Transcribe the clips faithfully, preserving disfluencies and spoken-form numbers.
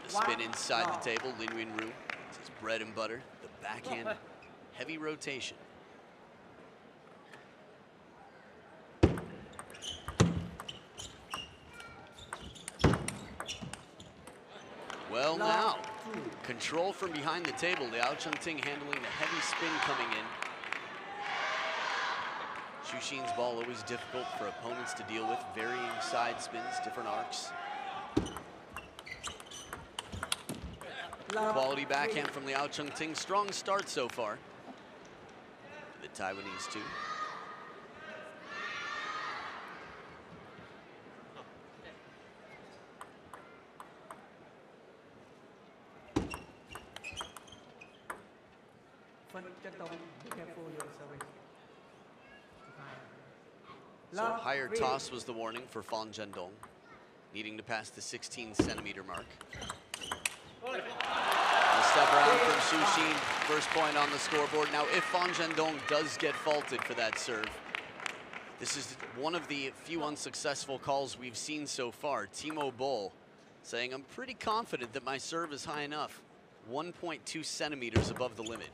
Spin inside the table, Lin Winru. It's his bread and butter, the backhand heavy rotation. Well now, control from behind the table. Liao Chengting handling the heavy spin coming in. Xu Xin's ball always difficult for opponents to deal with. Varying side spins, different arcs. Quality backhand from Liao Chengting. Strong start so far. The Taiwanese too. So higher toss was the warning for Fan Zhendong, needing to pass the sixteen centimeter mark. A step around from Xu Xin, first point on the scoreboard. Now if Fan Zhendong does get faulted for that serve, this is one of the few unsuccessful calls we've seen so far. Timo Boll saying, I'm pretty confident that my serve is high enough. one point two centimeters above the limit.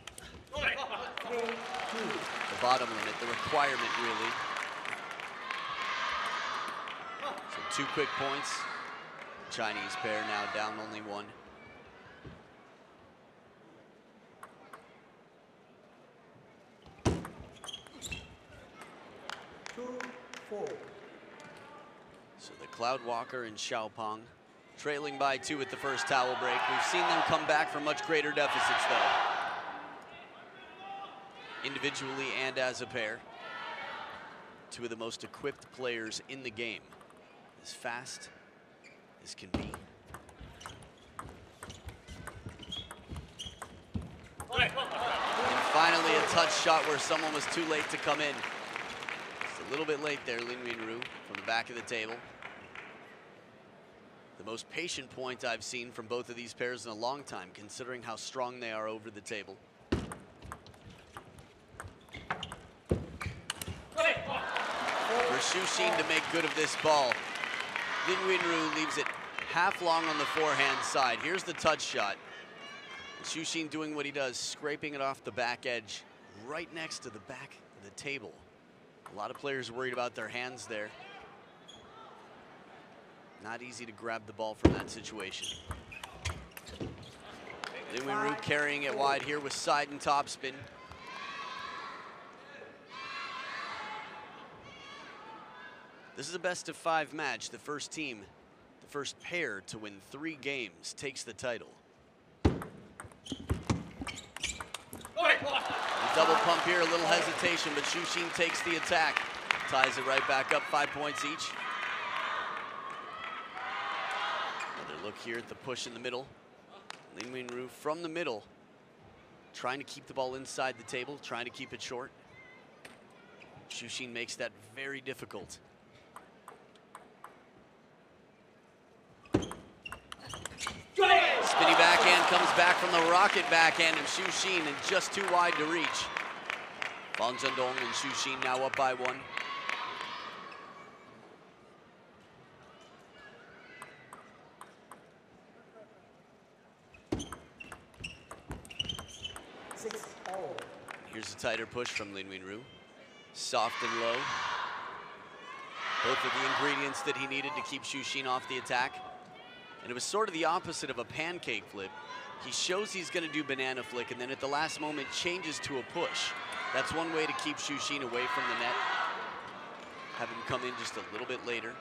The bottom limit, the requirement really. So two quick points. Chinese pair now down only one. Two, four. So the Cloudwalker and Xiaopeng trailing by two at the first towel break. We've seen them come back from much greater deficits though. Individually and as a pair. Two of the most equipped players in the game. As fast as can be. And finally a touch shot where someone was too late to come in. Just a little bit late there, Lin Winru from the back of the table. The most patient point I've seen from both of these pairs in a long time, considering how strong they are over the table. For Xu Xin to make good of this ball, Lin Winru leaves it half long on the forehand side. Here's the touch shot. Xu Xin doing what he does, scraping it off the back edge, right next to the back of the table. A lot of players worried about their hands there. Not easy to grab the ball from that situation. Lin Winru carrying it wide here with side and top spin. This is a best of five match. The first team, the first pair to win three games takes the title. The double pump here, a little hesitation, but Xu Xin takes the attack. Ties it right back up, five points each. Another look here at the push in the middle. Lin Winru from the middle, trying to keep the ball inside the table, trying to keep it short. Xu Xin makes that very difficult. Spinny backhand comes back from the rocket backhand of Xu Xin and just too wide to reach. Fan Zhendong and Xu Xin now up by one. Six, all. Here's a tighter push from Lin Winru. Soft and low. Both of the ingredients that he needed to keep Xu Xin off the attack. And it was sort of the opposite of a pancake flip. He shows he's going to do banana flick, and then at the last moment changes to a push. That's one way to keep Xu Xin away from the net. Have him come in just a little bit later.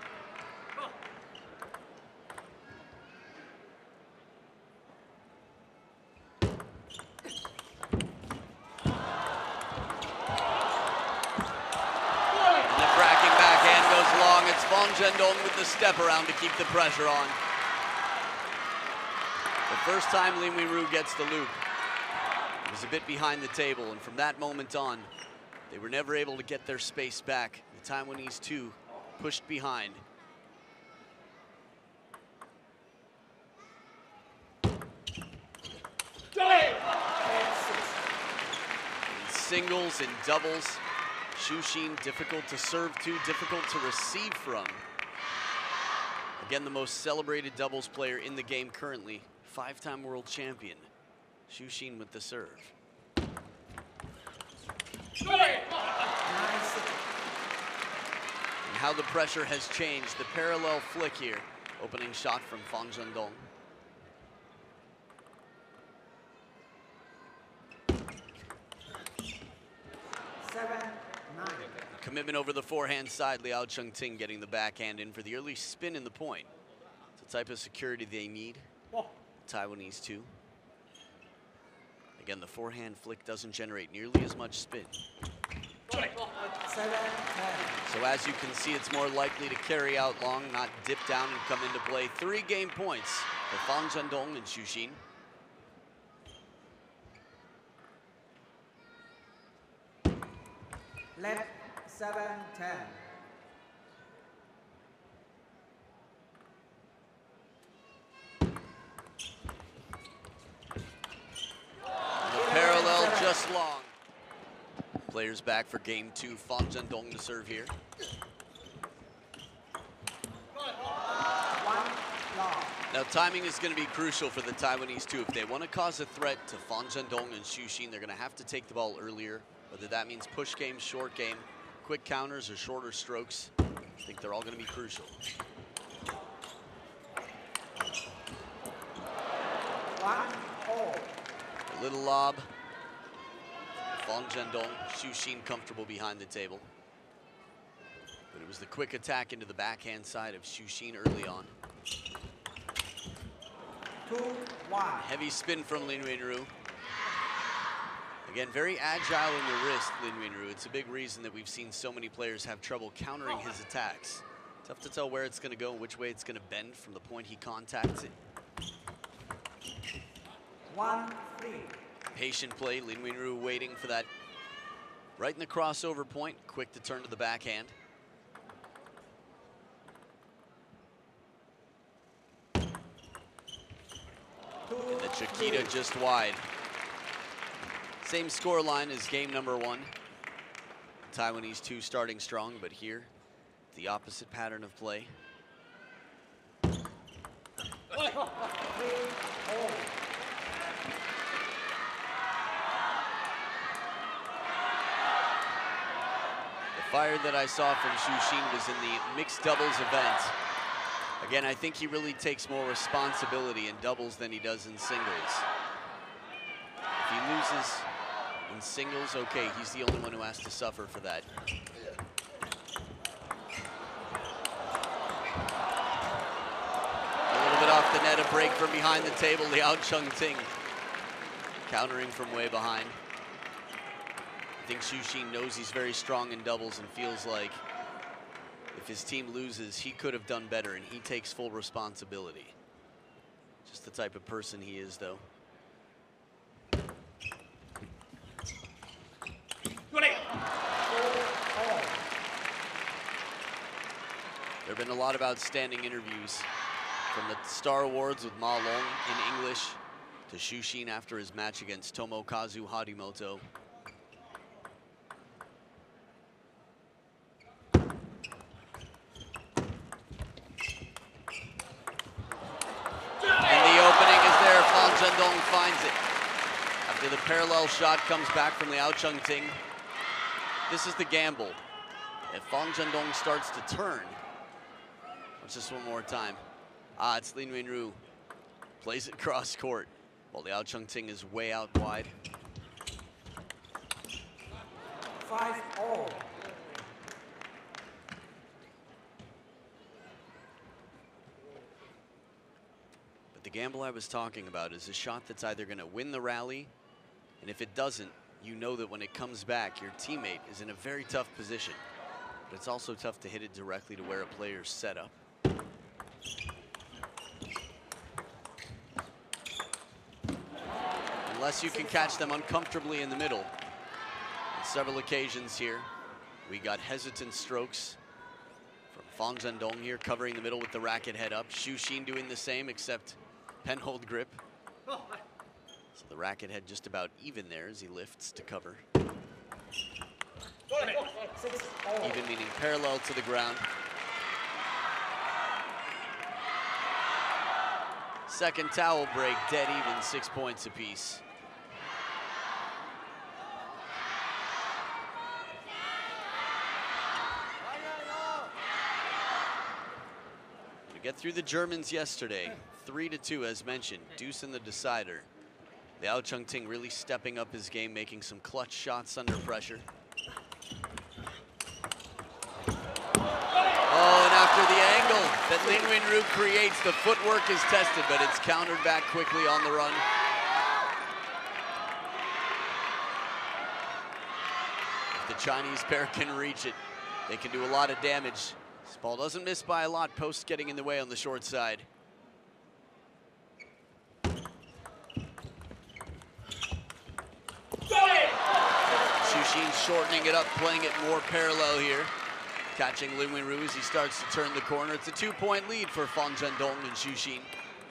And the cracking backhand goes long. It's Fan Zhendong with the step around to keep the pressure on. The first time Lin Winru gets the loop, it was a bit behind the table, and from that moment on, they were never able to get their space back. The Taiwanese too pushed behind. In singles and doubles, Xu Xin difficult to serve to, difficult to receive from. Again, the most celebrated doubles player in the game currently, five-time world champion, Xu Xin with the serve. nine six. And how the pressure has changed. The parallel flick here. Opening shot from Fang Zhendong. seven nine. Commitment over the forehand side. Liao Chengting getting the backhand in for the early spin in the point. It's the type of security they need. Taiwanese too. Again, the forehand flick doesn't generate nearly as much spin. seven ten. So as you can see, it's more likely to carry out long, not dip down and come into play. Three game points for Fang Zhendong and Xu Xin. Left seven ten. The parallel just long. Players back for game two. Fang Zhendong to serve here. One long. Now timing is going to be crucial for the Taiwanese too. If they want to cause a threat to Fang Zhendong and Xu Xin, they're going to have to take the ball earlier. Whether that means push game, short game, quick counters, or shorter strokes, I think they're all going to be crucial. One all. A little lob. Fang Zhendong, Xu Xin comfortable behind the table. But it was the quick attack into the backhand side of Xu Xin early on. Two one. Heavy spin from Lin Wenru. Again, very agile in the wrist, Lin Wenru. It's a big reason that we've seen so many players have trouble countering his attacks. Tough to tell where it's going to go and which way it's going to bend from the point he contacts it. One three. Patient play, Lin Wenru waiting for that right in the crossover point, quick to turn to the backhand. And the Chiquita just wide. Same score line as game number one. Taiwanese two starting strong, but here, the opposite pattern of play. Three all. The fire that I saw from Xu Xin was in the mixed doubles event. Again, I think he really takes more responsibility in doubles than he does in singles. If he loses in singles, okay, he's the only one who has to suffer for that. A little bit off the net, a break from behind the table. Liao Chengting countering from way behind. I think Xu Xin knows he's very strong in doubles and feels like if his team loses, he could have done better, and he takes full responsibility. Just the type of person he is, though. There have been a lot of outstanding interviews, from the Star Awards with Ma Long in English to Xu Xin after his match against Tomokazu Harimoto. Zhendong finds it. After the parallel shot comes back from Liao Chengting. This is the gamble. If Fang Zhendong starts to turn, watch this one more time. Ah, it's Lin Wenru. Plays it cross court, while Liao Chengting is way out wide. Five all. The gamble I was talking about is a shot that's either going to win the rally, and if it doesn't, you know that when it comes back, your teammate is in a very tough position. But it's also tough to hit it directly to where a player's set up. Unless you can catch them uncomfortably in the middle. On several occasions here, we got hesitant strokes from Fang Zhendong here, covering the middle with the racket head up. Xu Xin doing the same, except pen-hold grip. So the racket head just about even there as he lifts to cover. Six all. Even meaning parallel to the ground. Second towel break, dead even, six points apiece. To get through the Germans yesterday, three to two as mentioned, deuce in the decider. Liao Chengting really stepping up his game, making some clutch shots under pressure. Oh, and after the angle that Lin Winru creates, the footwork is tested, but it's countered back quickly on the run. If the Chinese pair can reach it, they can do a lot of damage. This ball doesn't miss by a lot, post getting in the way on the short side. Xu shortening it up, playing it more parallel here. Catching Lin Winru as he starts to turn the corner. It's a two-point lead for Fan Zhendong and Xu Xin.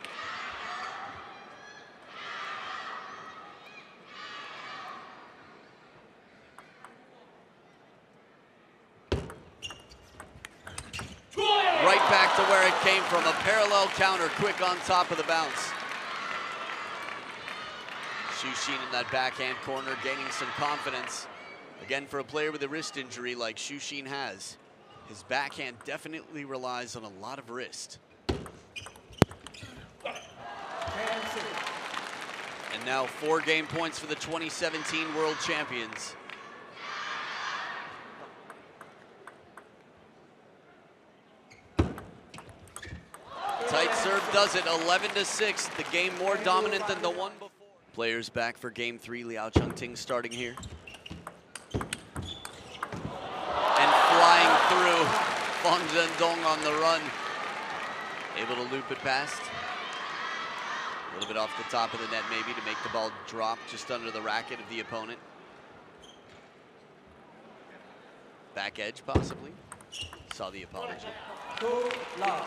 Right back to where it came from, a parallel counter, quick on top of the bounce. Xu Xin in that backhand corner, gaining some confidence. Again, for a player with a wrist injury like Xu Xin has, his backhand definitely relies on a lot of wrist. And now four game points for the twenty seventeen World Champions. Tight serve does it, eleven to six. The game more dominant than the one before. Players back for game three, Liao Chengting starting here. And flying through, Fan Zhendong on the run. Able to loop it past. A little bit off the top of the net maybe to make the ball drop just under the racket of the opponent. Back edge possibly. Saw the apology. Two love.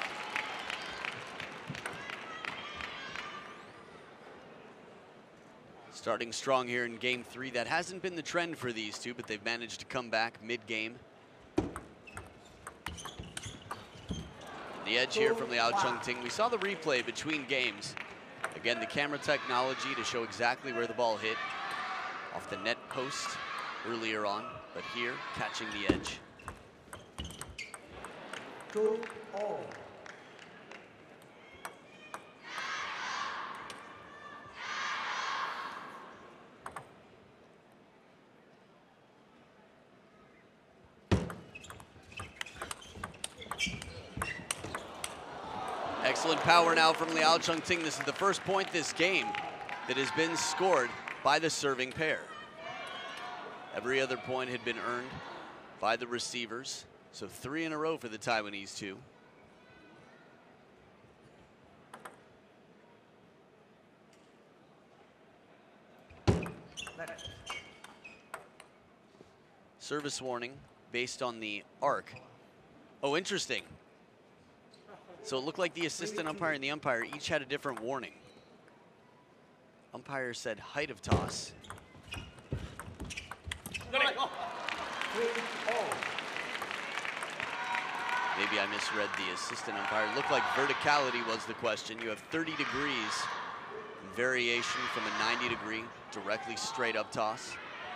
Starting strong here in game three. That hasn't been the trend for these two, but they've managed to come back mid-game. The edge here from Liao Chengting. We saw the replay between games. Again, the camera technology to show exactly where the ball hit. Off the net post earlier on, but here, catching the edge. Two all. Excellent power now from Liao Chengting. This is the first point this game that has been scored by the serving pair. Every other point had been earned by the receivers. So three in a row for the Taiwanese two. Service warning based on the arc. Oh, interesting. So it looked like the assistant umpire and the umpire each had a different warning. Umpire said height of toss. Three all. Maybe I misread the assistant umpire. It looked like verticality was the question. You have thirty degrees in variation from a ninety degree directly straight up toss.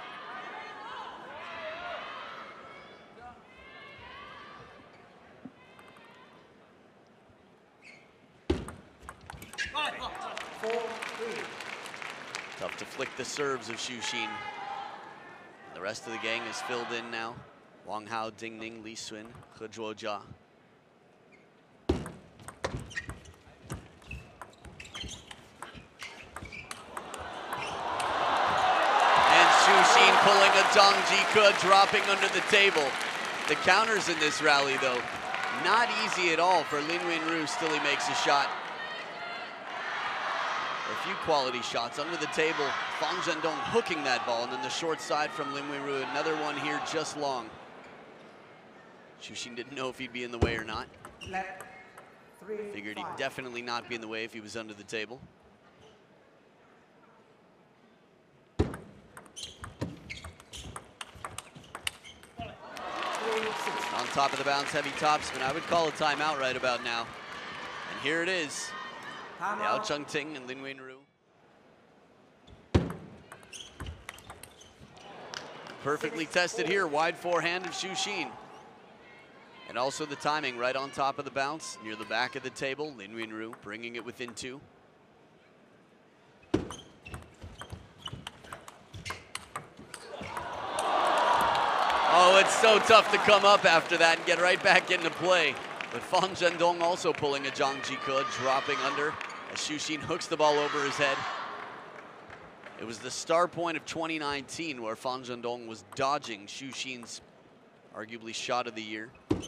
Four three. Tough to flick the serves of Xu Xin. The rest of the gang is filled in now. Wang Hao, Ding Ning, Li Sun, He Zhuojia. And Xu Xin pulling a Zhang Jike, dropping under the table. The counters in this rally, though, not easy at all for Lin Winru. Still he makes a shot. A few quality shots under the table. Fan Zhendong hooking that ball, and then the short side from Lin Winru. Another one here just long. Xu Xin didn't know if he'd be in the way or not. Left. Three. Figured he'd five. definitely not be in the way if he was under the table. Three six. On top of the bounce, heavy topspin. I would call a timeout right about now. And here it is. Liao Chengting and Lin Wenru. Perfectly tested here, wide forehand of Xu Xin. And also the timing right on top of the bounce, near the back of the table. Lin Wenru bringing it within two. Oh, it's so tough to come up after that and get right back into play. But Fan Zhendong also pulling a Zhang Jike, dropping under as Xu Xin hooks the ball over his head. It was the star point of twenty nineteen where Fan Zhendong was dodging Xu Xin's arguably shot of the year.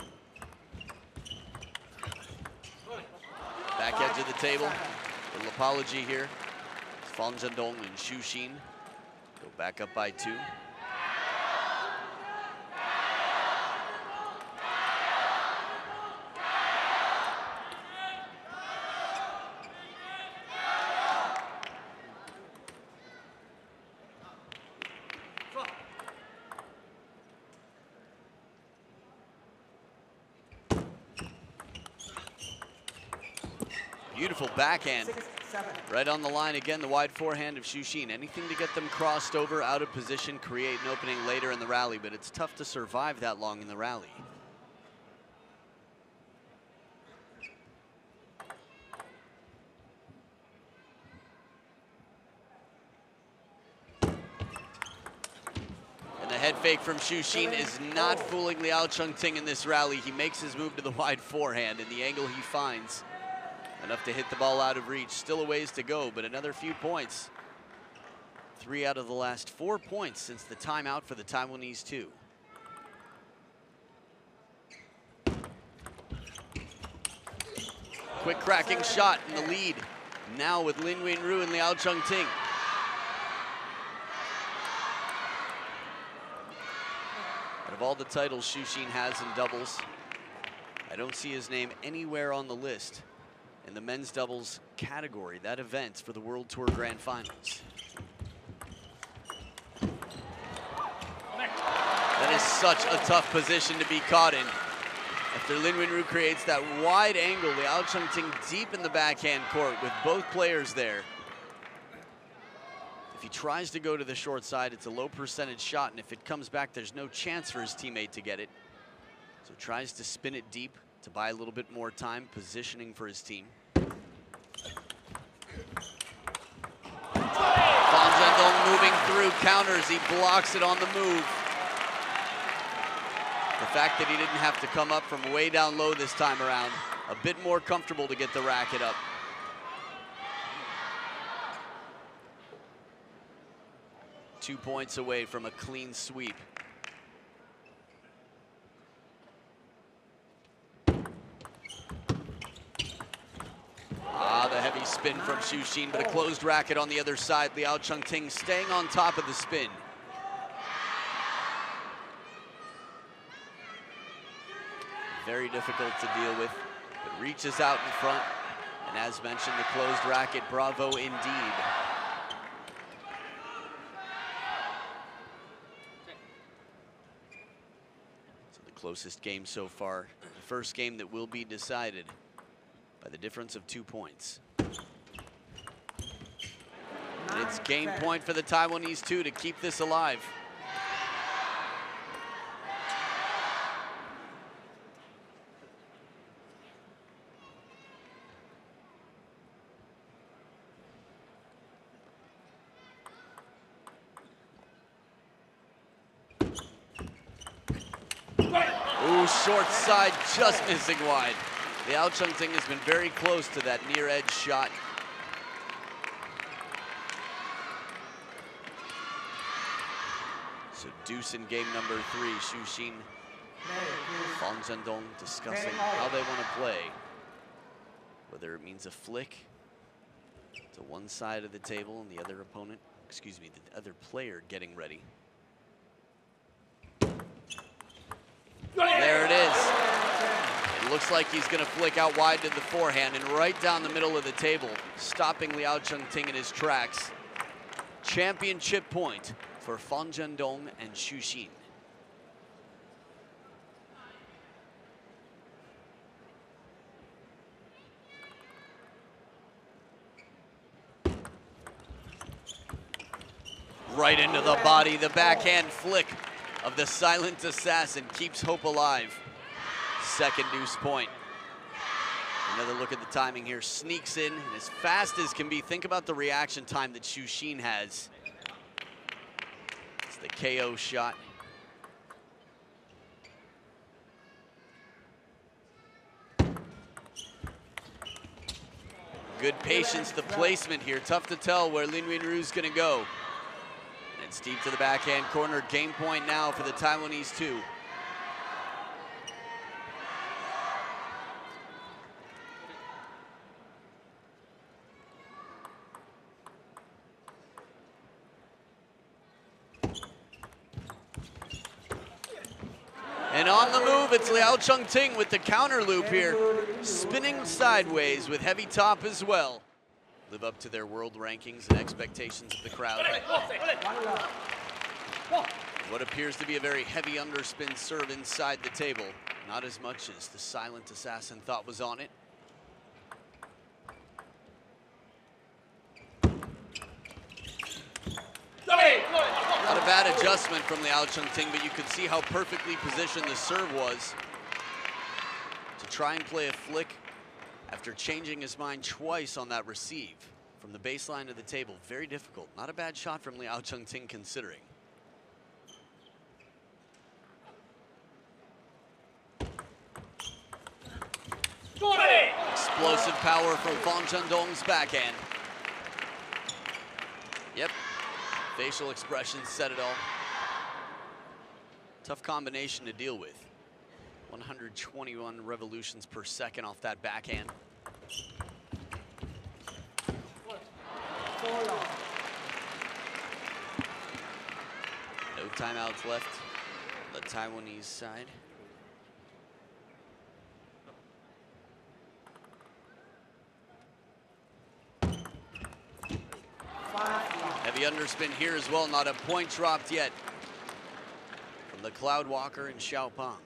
Back edge of the table. Little apology here. Fan Zhendong and Xu Xin go back up by two. Beautiful backhand. Six, seven. Right on the line again, the wide forehand of Xu Xin. Anything to get them crossed over, out of position, create an opening later in the rally, but it's tough to survive that long in the rally. And the head fake from Xu Xin is not fooling Liao Chengting in this rally. He makes his move to the wide forehand, and the angle he finds enough to hit the ball out of reach. Still a ways to go, but another few points. Three out of the last four points since the timeout for the Taiwanese two. Quick cracking shot in the lead. Now with Lin Wenru and Liao Chengting. Out of all the titles Xu Xin has in doubles, I don't see his name anywhere on the list in the men's doubles category, that event for the World Tour Grand Finals. That is such a tough position to be caught in. After Lin Wenru creates that wide angle, Liao Chengting deep in the backhand court with both players there. If he tries to go to the short side, it's a low percentage shot, and if it comes back, there's no chance for his teammate to get it. So tries to spin it deep to buy a little bit more time, positioning for his team. Fan Zhendong moving through, counters, he blocks it on the move. The fact that he didn't have to come up from way down low this time around, a bit more comfortable to get the racket up. Two points away from a clean sweep. Ah, the heavy spin from Xu Xin, but a closed racket on the other side. Liao Chengting staying on top of the spin. Very difficult to deal with, but reaches out in front. And as mentioned, the closed racket, bravo indeed. So the closest game so far, the first game that will be decided by the difference of two points. And it's game point for the Taiwanese two to keep this alive. Ooh, short side, just missing wide. Liao Chengting has been very close to that near edge shot. So deuce in game number three, Xu Xin, Fan Zhendong discussing how they want to play. Whether it means a flick to one side of the table and the other opponent, excuse me, the other player getting ready. There it is. It looks like he's going to flick out wide to the forehand and right down the middle of the table, stopping Liao Chengting in his tracks. Championship point for Fan Zhendong and Xu Xin. Right into the body. The backhand flick of the silent assassin keeps hope alive. Second deuce point. Another look at the timing here. Sneaks in and as fast as can be. Think about the reaction time that Xu Xin has. It's the K O shot. Good patience, the placement here. Tough to tell where Lin Winru's gonna go. And it's deep to the backhand corner. Game point now for the Taiwanese two. And on the move, it's Liao Chengting with the counter loop here. Spinning sideways with heavy top as well. Live up to their world rankings and expectations of the crowd. What appears to be a very heavy underspin serve inside the table. Not as much as the silent assassin thought was on it. Not a bad adjustment from Liao Chengting, but you could see how perfectly positioned the serve was to try and play a flick after changing his mind twice on that receive from the baseline to the table. Very difficult. Not a bad shot from Liao Chengting considering. Explosive power from Fang Zhendong's backhand. Yep. Facial expressions said it all. Tough combination to deal with. one hundred twenty-one revolutions per second off that backhand. No timeouts left on the Taiwanese side. Heavy underspin here as well, not a point dropped yet from the Cloud Walker and Xiaopeng.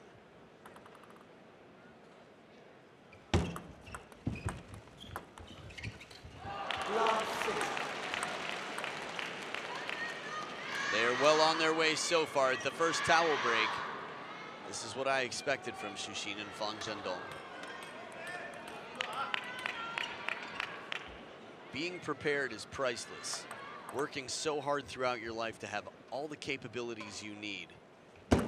They're well on their way so far at the first towel break. This is what I expected from Xu Xin and Fang Zhendong. Being prepared is priceless. Working so hard throughout your life to have all the capabilities you need. Right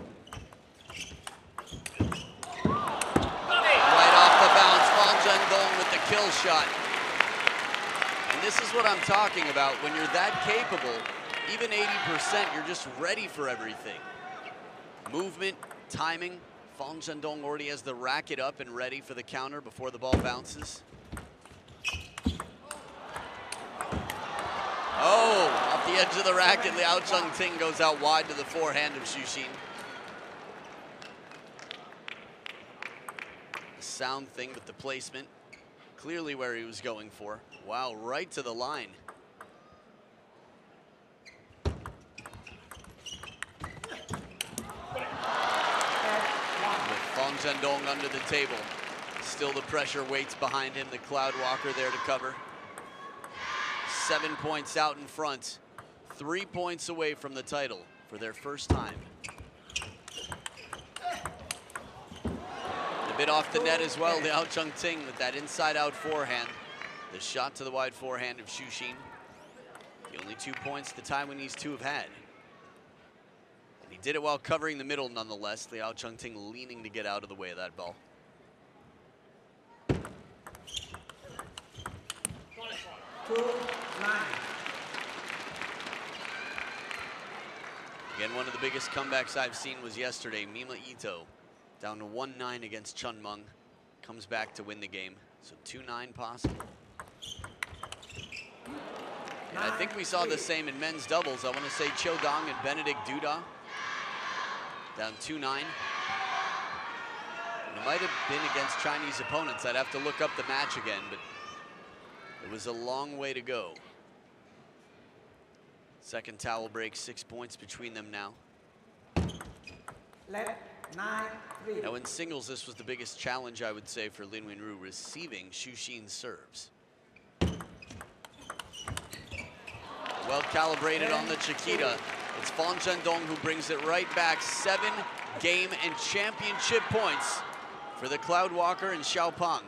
off the bounce, Fang Zhendong with the kill shot. And this is what I'm talking about. When you're that capable, even eighty percent, you're just ready for everything. Movement, timing. Fang Zhendong already has the racket up and ready for the counter before the ball bounces. Oh, off the edge of the racket, Liao Chengting goes out wide to the forehand of Xu Xin. A sound thing with the placement. Clearly where he was going for. Wow, right to the line. With Fang Zhendong under the table. Still the pressure waits behind him. The Cloud Walker there to cover. Seven points out in front, three points away from the title for their first time. A bit off the net as well, Liao Chengting with that inside-out forehand. The shot to the wide forehand of Xu Xin. The only two points the Taiwanese two have had. And he did it while covering the middle nonetheless. Liao Chengting leaning to get out of the way of that ball. Again, one of the biggest comebacks I've seen was yesterday. Mima Ito down to one nine against Chun Meng. Comes back to win the game. So two nine possible. And I think we saw the same in men's doubles. I want to say Qiu Dong and Benedict Duda down two nine. It might have been against Chinese opponents. I'd have to look up the match again, but it was a long way to go. Second towel break, six points between them now. Left, nine, three. Now in singles, this was the biggest challenge, I would say, for Lin Winru, receiving Xu Xin's serves. Well calibrated on the Chiquita. It's Fan Zhendong who brings it right back. Seven game and championship points for the Cloudwalker and Xiaopeng.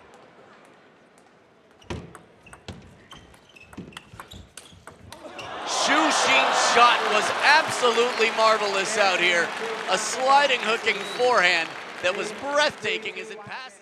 Xu Xin's shot was absolutely marvelous out here. A sliding hooking forehand that was breathtaking as it passed.